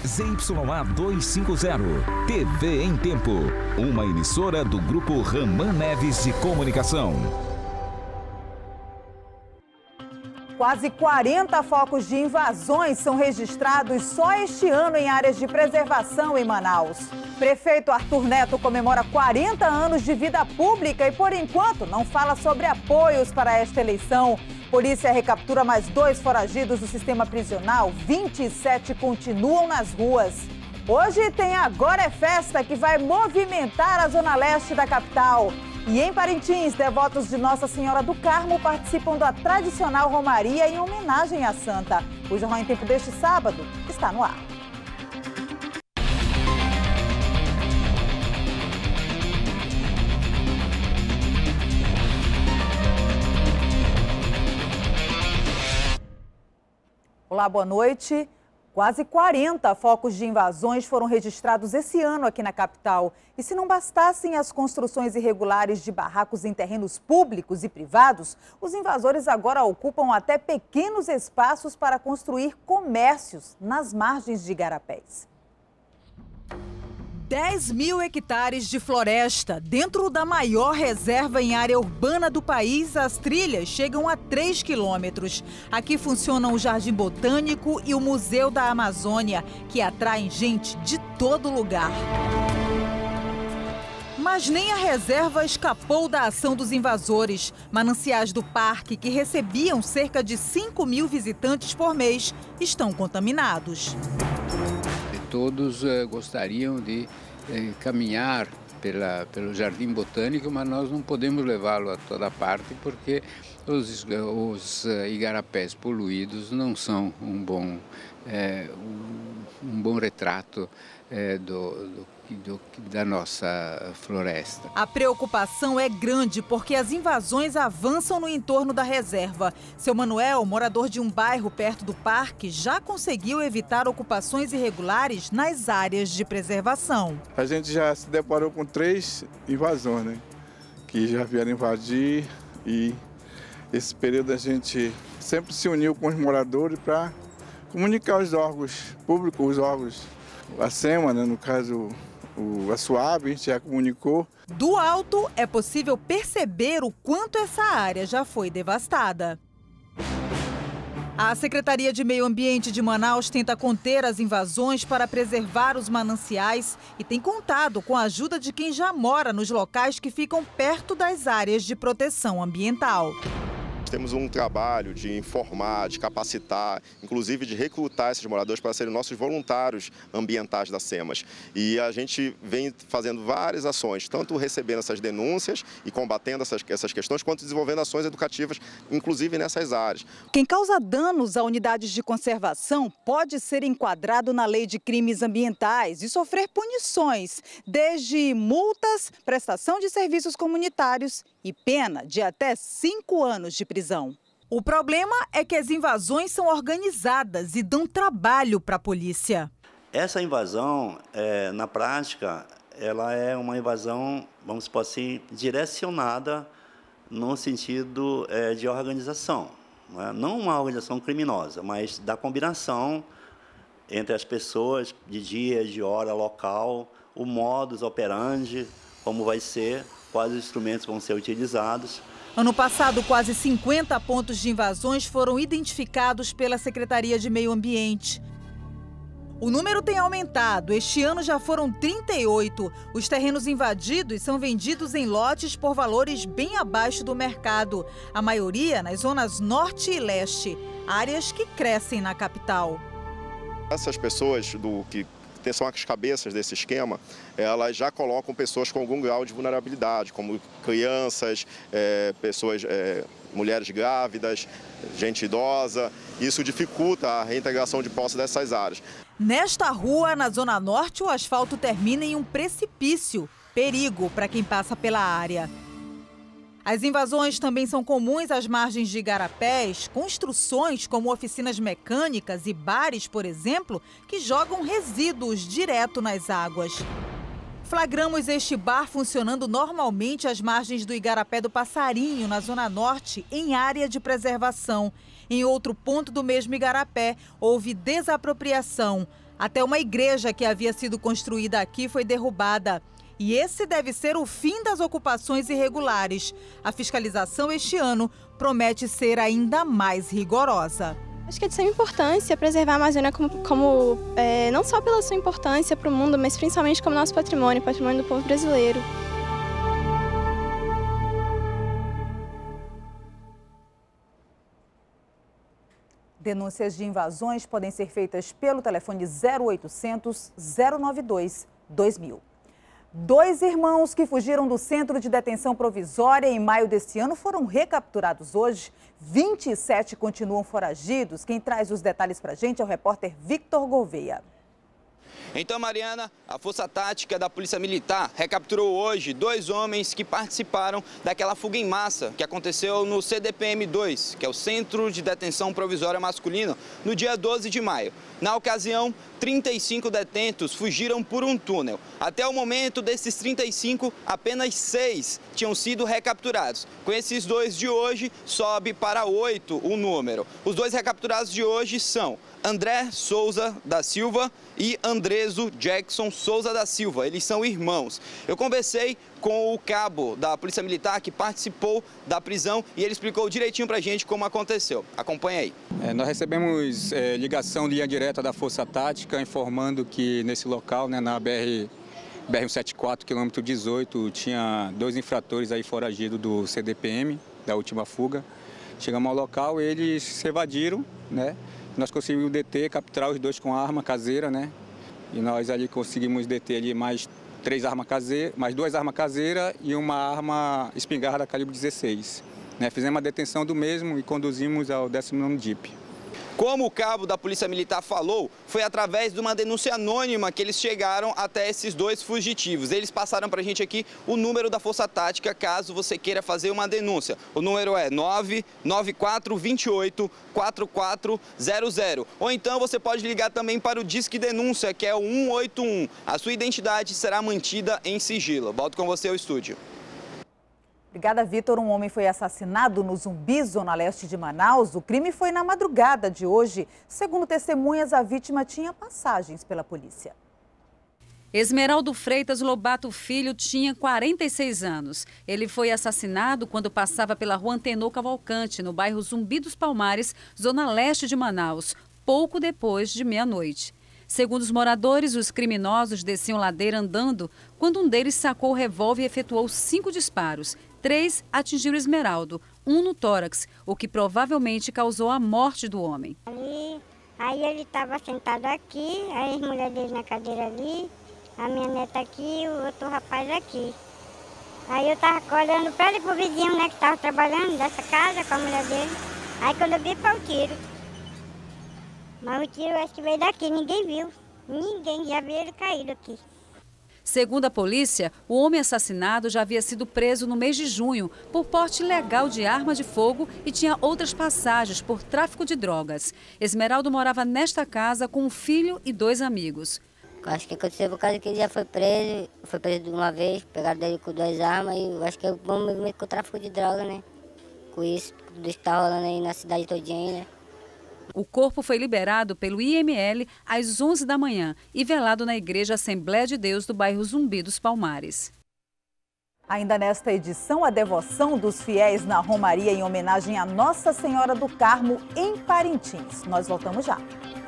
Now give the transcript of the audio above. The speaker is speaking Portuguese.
ZYA 250, TV em Tempo. Uma emissora do Grupo Raman Neves de Comunicação. Quase 40 focos de invasões são registrados só este ano em áreas de preservação em Manaus. Prefeito Arthur Neto comemora 40 anos de vida pública e, por enquanto, não fala sobre apoios para esta eleição. Polícia recaptura mais 2 foragidos do sistema prisional. 27 continuam nas ruas. Hoje tem Agora é Festa, que vai movimentar a zona leste da capital. E em Parintins, devotos de Nossa Senhora do Carmo participam da tradicional romaria em homenagem à santa. O Jornal em Tempo deste sábado está no ar. Olá, boa noite. Quase 40 focos de invasões foram registrados esse ano aqui na capital. E se não bastassem as construções irregulares de barracos em terrenos públicos e privados, os invasores agora ocupam até pequenos espaços para construir comércios nas margens de igarapés. 10.000 hectares de floresta. Dentro da maior reserva em área urbana do país, as trilhas chegam a 3 quilômetros. Aqui funcionam o Jardim Botânico e o Museu da Amazônia, que atraem gente de todo lugar. Mas nem a reserva escapou da ação dos invasores. Mananciais do parque, que recebiam cerca de 5.000 visitantes por mês, estão contaminados. Todos gostariam de caminhar pelo Jardim Botânico, mas nós não podemos levá-lo a toda parte porque os igarapés poluídos não são um bom retrato da nossa floresta. A preocupação é grande porque as invasões avançam no entorno da reserva. Seu Manuel, morador de um bairro perto do parque, já conseguiu evitar ocupações irregulares nas áreas de preservação. A gente já se deparou com 3 invasões, né? Que já vieram invadir, e esse período a gente sempre se uniu com os moradores para comunicar os órgãos públicos, os órgãos, a SEMA, né, no caso a SUAB, a gente já comunicou. Do alto é possível perceber o quanto essa área já foi devastada. A Secretaria de Meio Ambiente de Manaus tenta conter as invasões para preservar os mananciais e tem contado com a ajuda de quem já mora nos locais que ficam perto das áreas de proteção ambiental. Temos um trabalho de informar, de capacitar, inclusive de recrutar esses moradores para serem nossos voluntários ambientais da SEMAS. E a gente vem fazendo várias ações, tanto recebendo essas denúncias e combatendo essas questões, quanto desenvolvendo ações educativas, inclusive nessas áreas. Quem causa danos a unidades de conservação pode ser enquadrado na Lei de Crimes Ambientais e sofrer punições, desde multas, prestação de serviços comunitários e pena de até 5 anos de prisão. O problema é que as invasões são organizadas e dão trabalho para a polícia. Essa invasão, na prática, ela é uma invasão, vamos supor assim, direcionada no sentido de organização. Não uma organização criminosa, mas da combinação entre as pessoas de dia, de hora, local, o modus operandi, como vai ser, quais instrumentos vão ser utilizados. Ano passado, quase 50 pontos de invasões foram identificados pela Secretaria de Meio Ambiente. O número tem aumentado. Este ano já foram 38. Os terrenos invadidos são vendidos em lotes por valores bem abaixo do mercado. A maioria nas zonas norte e leste, áreas que crescem na capital. Essas pessoas que são as cabeças desse esquema, elas já colocam pessoas com algum grau de vulnerabilidade, como crianças, mulheres grávidas, gente idosa. Isso dificulta a reintegração de posse dessas áreas. Nesta rua, na Zona Norte, o asfalto termina em um precipício. Perigo para quem passa pela área. As invasões também são comuns às margens de igarapés, construções como oficinas mecânicas e bares, por exemplo, que jogam resíduos direto nas águas. Flagramos este bar funcionando normalmente às margens do Igarapé do Passarinho, na Zona Norte, em área de preservação. Em outro ponto do mesmo igarapé, houve desapropriação. Até uma igreja que havia sido construída aqui foi derrubada. E esse deve ser o fim das ocupações irregulares. A fiscalização este ano promete ser ainda mais rigorosa. Acho que é de suma importância preservar a Amazônia não só pela sua importância para o mundo, mas principalmente como nosso patrimônio do povo brasileiro. Denúncias de invasões podem ser feitas pelo telefone 0800 092 2000. 2 irmãos que fugiram do centro de detenção provisória em maio deste ano foram recapturados hoje. 27 continuam foragidos. Quem traz os detalhes para a gente é o repórter Victor Gouveia. Então, Mariana, a Força Tática da Polícia Militar recapturou hoje 2 homens que participaram daquela fuga em massa que aconteceu no CDPM-2, que é o Centro de Detenção Provisória Masculino, no dia 12 de maio. Na ocasião, 35 detentos fugiram por um túnel. Até o momento, desses 35, apenas 6 tinham sido recapturados. Com esses 2 de hoje, sobe para 8 o número. Os 2 recapturados de hoje são André Souza da Silva e Andreso Jackson Souza da Silva. Eles são irmãos. Eu conversei com o cabo da Polícia Militar que participou da prisão e ele explicou direitinho pra gente como aconteceu. Acompanha aí. Nós recebemos ligação de linha direta da Força Tática informando que nesse local, na BR-174, quilômetro 18, tinha 2 infratores aí foragidos do CDPM, da última fuga. Chegamos ao local, eles se evadiram, Nós conseguimos deter, capturar os 2 com arma caseira, E nós ali conseguimos deter ali mais 2 armas caseiras e uma arma espingarda calibre 16. Fizemos a detenção do mesmo e conduzimos ao 19º DIP. Como o cabo da Polícia Militar falou, foi através de uma denúncia anônima que eles chegaram até esses 2 fugitivos. Eles passaram para a gente aqui o número da Força Tática, caso você queira fazer uma denúncia. O número é 99428-4400. Ou então você pode ligar também para o Disque Denúncia, que é o 181. A sua identidade será mantida em sigilo. Volto com você ao estúdio. Obrigada, Vitor. Um homem foi assassinado no Zumbi, zona leste de Manaus. O crime foi na madrugada de hoje. Segundo testemunhas, a vítima tinha passagens pela polícia. Esmeraldo Freitas Lobato Filho tinha 46 anos. Ele foi assassinado quando passava pela rua Antenor Cavalcante, no bairro Zumbi dos Palmares, zona leste de Manaus, pouco depois de meia-noite. Segundo os moradores, os criminosos desciam ladeira andando quando um deles sacou o revólver e efetuou 5 disparos. 3 atingiram Esmeraldo, 1 no tórax, o que provavelmente causou a morte do homem. Aí ele estava sentado aqui, a ex-mulher dele na cadeira ali, a minha neta aqui e o outro rapaz aqui. Aí eu estava olhando para ele, para o vizinho, que estava trabalhando dessa casa com a mulher dele. Aí quando eu vi, foi o tiro. Mas o tiro acho que veio daqui, ninguém viu. Ninguém, já viu ele caído aqui. Segundo a polícia, o homem assassinado já havia sido preso no mês de junho por porte ilegal de arma de fogo e tinha outras passagens por tráfico de drogas. Esmeraldo morava nesta casa com um filho e 2 amigos. Acho que aconteceu por causa que ele já foi preso de uma vez, pegaram dele com 2 armas e eu acho que é bom mesmo com o tráfico de droga, Com isso, tudo isso está rolando aí na cidade todinha, O corpo foi liberado pelo IML às 11 da manhã e velado na Igreja Assembleia de Deus do bairro Zumbi dos Palmares. Ainda nesta edição, a devoção dos fiéis na Romaria em homenagem a Nossa Senhora do Carmo, em Parintins. Nós voltamos já.